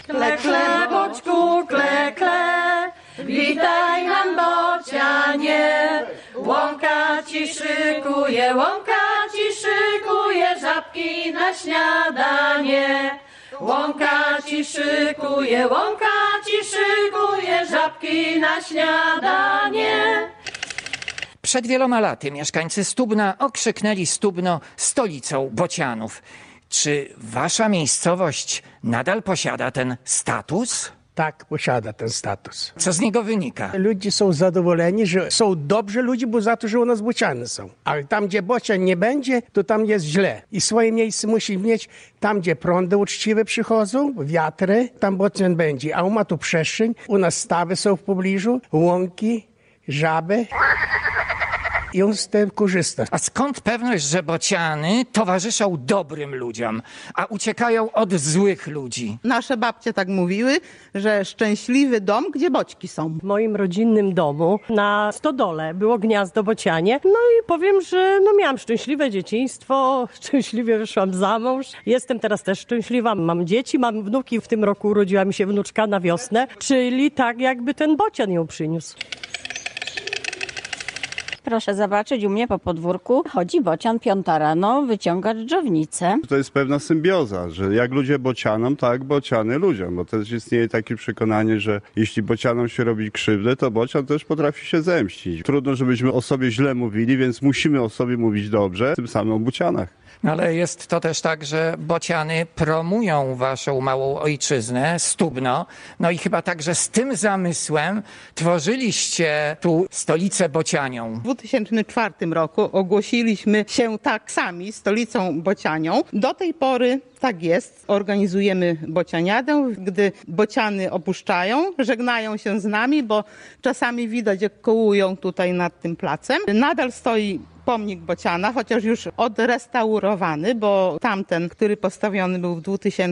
Kle, kle, boćku, kle, kle, witaj nam bocianie. Łąka ci szykuje żabki na śniadanie. Łąka ci szykuje żabki na śniadanie. Przed wieloma laty mieszkańcy Stubna okrzyknęli Stubno stolicą bocianów. Czy wasza miejscowość nadal posiada ten status? Tak, posiada ten status. Co z niego wynika? Ludzie są zadowoleni, że są dobrzy ludzie, bo za to, że u nas bociany są. Ale tam, gdzie bocian nie będzie, to tam jest źle. I swoje miejsce musi mieć tam, gdzie prądy uczciwe przychodzą, wiatry, tam bocian będzie. A u ma tu przestrzeń, u nas stawy są w pobliżu, łąki, żaby. I on z tym korzysta. A skąd pewność, że bociany towarzyszą dobrym ludziom, a uciekają od złych ludzi? Nasze babcie tak mówiły, że szczęśliwy dom, gdzie boćki są. W moim rodzinnym domu na stodole było gniazdo bocianie. No i powiem, że miałam szczęśliwe dzieciństwo, szczęśliwie wyszłam za mąż. Jestem teraz też szczęśliwa, mam dzieci, mam wnuki. W tym roku urodziła mi się wnuczka na wiosnę, czyli tak jakby ten bocian ją przyniósł. Proszę zobaczyć, u mnie po podwórku chodzi bocian 5 rano wyciągać dżownicę. To jest pewna symbioza, że jak ludzie bocianom, tak bociany ludziom, bo też istnieje takie przekonanie, że jeśli bocianom się robi krzywdę, to bocian też potrafi się zemścić. Trudno, żebyśmy o sobie źle mówili, więc musimy o sobie mówić dobrze, tym samym o bocianach. No ale jest to też tak, że bociany promują waszą małą ojczyznę, Stubno. No i chyba także z tym zamysłem tworzyliście tu stolicę bocianią. W 2004 roku ogłosiliśmy się tak sami stolicą bocianią. Do tej pory tak jest. Organizujemy bocianiadę, gdy bociany opuszczają, żegnają się z nami, bo czasami widać, jak kołują tutaj nad tym placem. Nadal stoi pomnik bociana, chociaż już odrestaurowany, bo tamten, który postawiony był w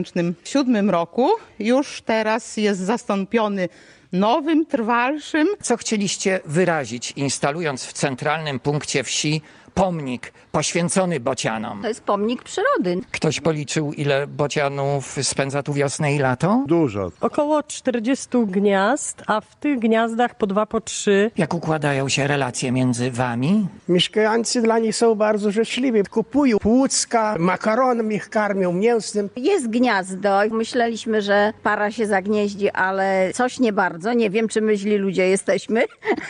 2007 roku, już teraz jest zastąpiony nowym, trwalszym. Co chcieliście wyrazić, instalując w centralnym punkcie wsi pomnik poświęcony bocianom? To jest pomnik przyrody. Ktoś policzył, ile bocianów spędza tu wiosnę i lato? Dużo. Około 40 gniazd, a w tych gniazdach po 2, po 3. Jak układają się relacje między wami? Mieszkańcy dla nich są bardzo życzliwi. Kupują płucka, makaronem ich karmią, mięsem. Jest gniazdo. Myśleliśmy, że para się zagnieździ, ale coś nie bardzo. Nie wiem, czy my źli ludzie jesteśmy.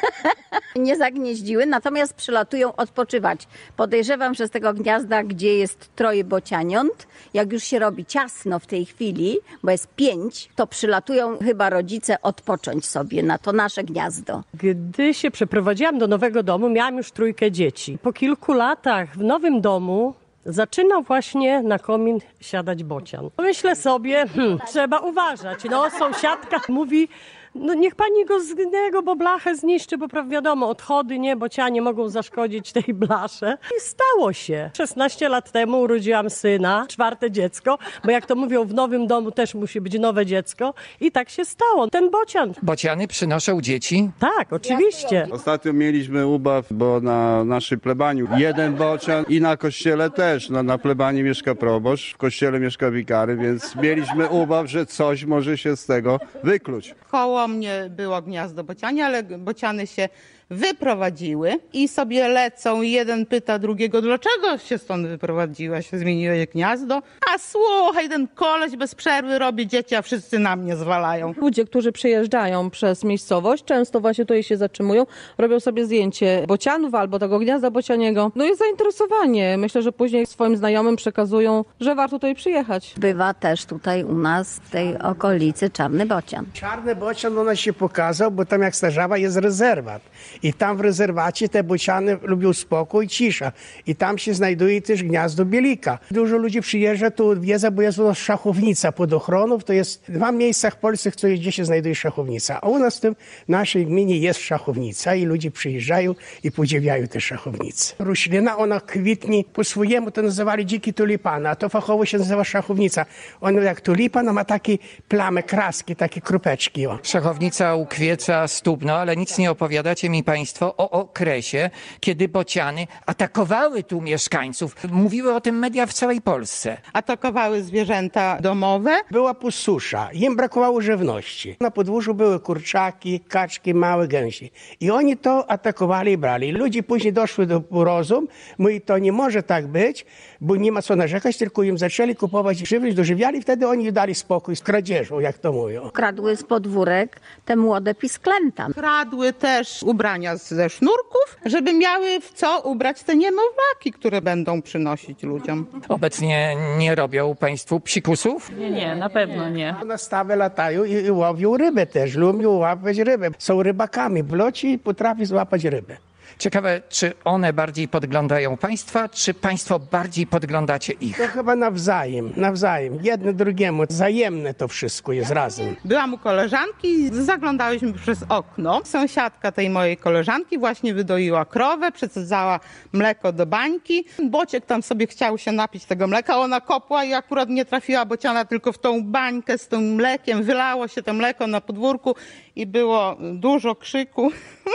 Nie zagnieździły, natomiast przylatują odpoczywać. Podejrzewam, że z tego gniazda, gdzie jest 3 bocianiąt, jak już się robi ciasno w tej chwili, bo jest 5, to przylatują chyba rodzice odpocząć sobie na to nasze gniazdo. Gdy się przeprowadziłam do nowego domu, miałam już 3 dzieci. Po kilku latach w nowym domu zaczynał właśnie na komin siadać bocian. Myślę sobie, trzeba uważać. No, sąsiadka mówi, no niech pani go bo blachę zniszczy, bo wiadomo, odchody, nie, bocianie mogą zaszkodzić tej blasze. I stało się. 16 lat temu urodziłam syna, 4. dziecko, bo jak to mówią, w nowym domu też musi być nowe dziecko. I tak się stało. Ten bocian. Bociany przynoszą dzieci? Tak, oczywiście. Ostatnio mieliśmy ubaw, bo na naszej plebanii 1 bocian i na kościele też. No, na plebanii mieszka proboszcz, w kościele mieszka wikary, więc mieliśmy ubaw, że coś może się z tego wykluć. Koło mnie było gniazdo bociania, ale bociany się wyprowadziły i sobie lecą. Jeden pyta drugiego, dlaczego się stąd wyprowadziłaś, zmieniłeś gniazdo? A słuchaj, ten koleś bez przerwy robi dzieci, a wszyscy na mnie zwalają. Ludzie, którzy przyjeżdżają przez miejscowość, często właśnie tutaj się zatrzymują, robią sobie zdjęcie bocianów albo tego gniazda bocianiego. No jest zainteresowanie. Myślę, że później swoim znajomym przekazują, że warto tutaj przyjechać. Bywa też tutaj u nas w tej okolicy czarny bocian. Czarny bocian u nas się pokazał, bo tam jak Starzawa jest rezerwat. I tam w rezerwacie te bociany lubią spokój, cisza. I tam się znajduje też gniazdo bielika. Dużo ludzi przyjeżdża tu odwiedza, bo jest u nas szachownica pod ochroną. To jest 2 miejsca w Polsce, gdzie się znajduje szachownica. A u nas w tym naszej gminie jest szachownica i ludzie przyjeżdżają i podziwiają te szachownice. Roślina, ona kwitnie po swojemu, to nazywali dziki tulipan, a to fachowo się nazywa szachownica. Ona jak tulipan, ma takie plamy, kraski, takie krupeczki. O. Szachownica ukwieca Stubno, ale nic nie opowiadacie mi państwo o okresie, kiedy bociany atakowały tu mieszkańców. Mówiły o tym media w całej Polsce. Atakowały zwierzęta domowe. Była pususza, im brakowało żywności. Na podwórzu były kurczaki, kaczki, małe gęsi. I oni to atakowali i brali. Ludzie później doszły do rozum, mówi, to nie może tak być, bo nie ma co narzekać, tylko im zaczęli kupować żywność, dożywiali, wtedy oni dali spokój z kradzieżą, jak to mówią. Kradły z podwórek te młode pisklęta. Kradły też ubrania ze sznurków, żeby miały w co ubrać te niemowlaki, które będą przynosić ludziom. Obecnie nie robią państwu psikusów? Nie, na pewno nie. Na stawę latają i łowią rybę też, lubią łapać rybę. Są rybakami w locie i potrafią złapać rybę. Ciekawe, czy one bardziej podglądają państwa, czy państwo bardziej podglądacie ich? To chyba nawzajem, jedno drugiemu, wzajemne to wszystko jest razem. Byłam u koleżanki, zaglądałyśmy przez okno. Sąsiadka tej mojej koleżanki właśnie wydoiła krowę, przesadzała mleko do bańki. Bociek tam sobie chciał się napić tego mleka, ona kopła i akurat nie trafiła bociana tylko w tą bańkę z tym mlekiem. Wylało się to mleko na podwórku i było dużo krzyku.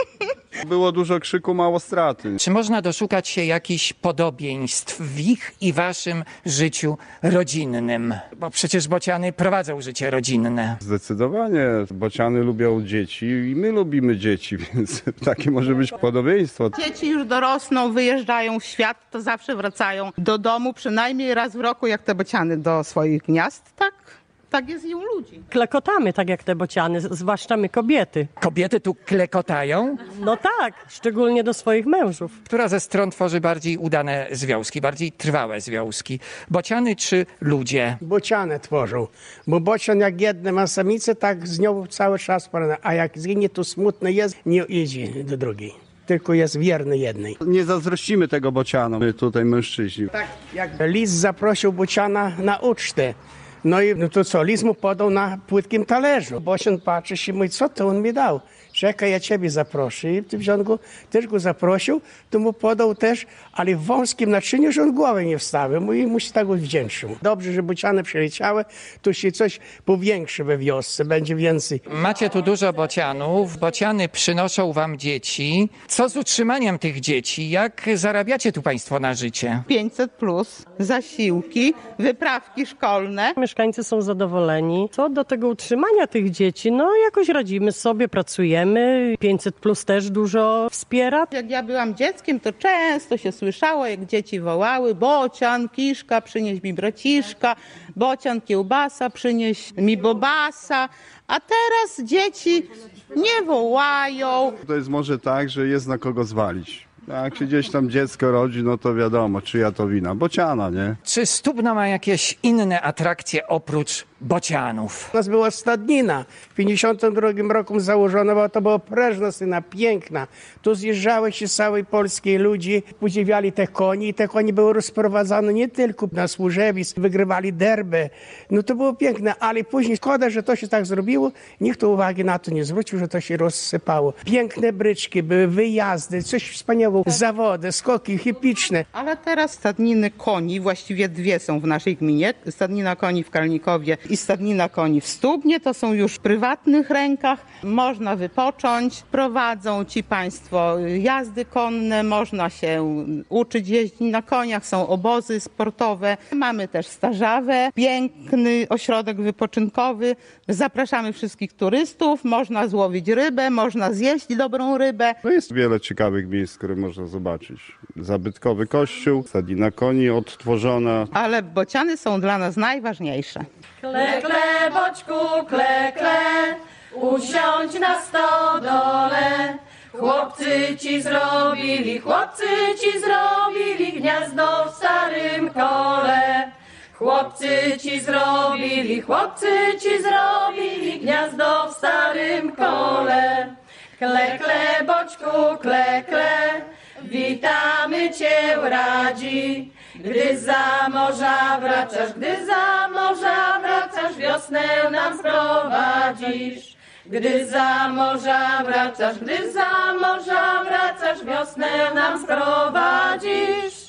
Było dużo krzyku, mało straty. Czy można doszukać się jakichś podobieństw w ich i waszym życiu rodzinnym? Bo przecież bociany prowadzą życie rodzinne. Zdecydowanie. Bociany lubią dzieci i my lubimy dzieci, więc takie może być podobieństwo. Dzieci już dorosną, wyjeżdżają w świat, to zawsze wracają do domu przynajmniej raz w roku, jak te bociany do swoich gniazd. Tak jest i u ludzi. Klekotamy tak jak te bociany, zwłaszcza my kobiety. Kobiety tu klekotają? No tak, szczególnie do swoich mężów. Która ze stron tworzy bardziej udane związki, bardziej trwałe związki? Bociany czy ludzie? Bociany tworzą, bo bocian jak jedne ma samicę, tak z nią cały czas porada, a jak zginie, to smutny jest, nie idzie do drugiej. Tylko jest wierny jednej. Nie zazdrościmy tego bocianom, my tutaj mężczyźni. Tak, jak lis zaprosił bociana na ucztę. No i no to co, lis mu podał na płytkim talerzu. Bocian patrzy się i mówi, co to on mi dał? Czekaj, ja ciebie zaproszę. I wziął go, też go zaprosił, to mu podał też, ale w wąskim naczyniu, że on głowy nie wstawił. I mu się tak wdzięczył. Dobrze, że bociany przyleciały, to się coś powiększy we wiosce, będzie więcej. Macie tu dużo bocianów, bociany przynoszą wam dzieci. Co z utrzymaniem tych dzieci? Jak zarabiacie tu państwo na życie? 500+, zasiłki, wyprawki szkolne. Mieszkańcy są zadowoleni. Co do tego utrzymania tych dzieci, no jakoś radzimy sobie, pracujemy. 500+ też dużo wspiera. Jak ja byłam dzieckiem, to często się słyszało, jak dzieci wołały: bocian, kiszka, przynieś mi braciszka, bocian, kiełbasa, przynieś mi bobasa. A teraz dzieci nie wołają. To jest może tak, że jest na kogo zwalić. Jak się gdzieś tam dziecko rodzi, no to wiadomo, czyja to wina. Bociana, nie? Czy Stubno ma jakieś inne atrakcje oprócz bocianów? U nas była stadnina. W 1952 roku założona, bo to była prężna syna, piękna. Tu zjeżdżały się z całej Polski ludzi, podziwiali te konie i te konie były rozprowadzane nie tylko na służewisk, wygrywali derby. No to było piękne, ale później szkoda, że to się tak zrobiło. Nikt tu uwagi na to nie zwrócił, że to się rozsypało. Piękne bryczki, były wyjazdy, coś wspaniałego. Zawody, skoki hipiczne. Ale teraz stadniny koni, właściwie dwie są w naszej gminie. Stadnina koni w Kalnikowie i stadnina koni w Stubnie. To są już w prywatnych rękach. Można wypocząć. Prowadzą ci państwo jazdy konne. Można się uczyć jeździć na koniach. Są obozy sportowe. Mamy też Starzawę. Piękny ośrodek wypoczynkowy. Zapraszamy wszystkich turystów. Można złowić rybę, można zjeść dobrą rybę. No jest wiele ciekawych miejsc, które można zobaczyć. Zabytkowy kościół, stadnina koni odtworzona. Ale bociany są dla nas najważniejsze. Kle, kle, boćku, kle, kle, usiądź na stodole. Chłopcy ci zrobili gniazdo w starym kole. Chłopcy ci zrobili gniazdo w starym kole. Kle, kle, boćku, kle, kle, witamy cię radzi. Gdy za morza wracasz, wiosnę nam wprowadzisz. Gdy za morza wracasz, wiosnę nam wprowadzisz.